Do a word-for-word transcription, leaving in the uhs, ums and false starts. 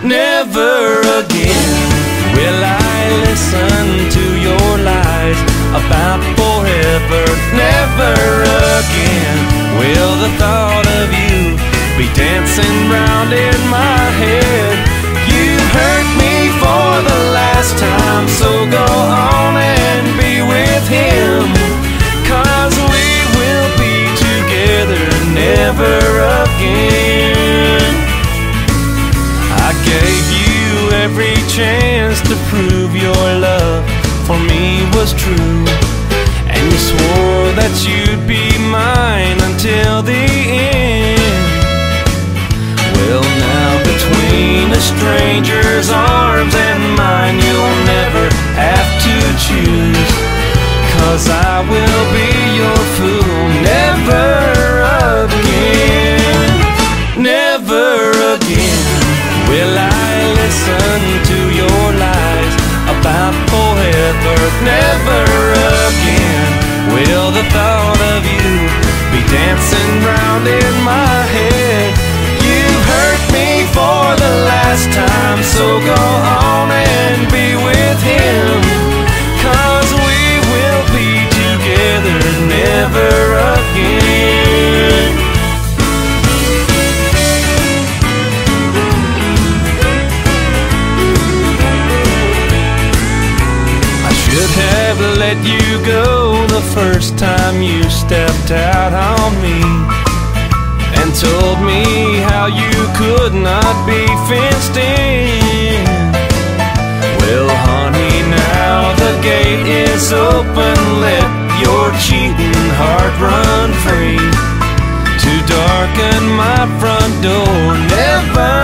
Never again will I listen to your lies about forever. Never again will the thought of you be dancing round in my head. You hurt me for the last time, so go on and be with him, 'cause we will be together never again. I gave you every chance to prove your love for me was true, and you swore that you'd be mine until the end. Well, now between a stranger's arms and mine, you'll never have to choose, 'cause I will be your fool never again. Never again will I listen to your lies about forever. Never again will the thought of you be dancing round in my head. You hurt me for the last time, so go on and be with him, 'cause we will be together never again. Should have let you go the first time you stepped out on me and told me how you could not be fenced in. Well, honey, now the gate is open, let your cheating heart run free to darken my front door never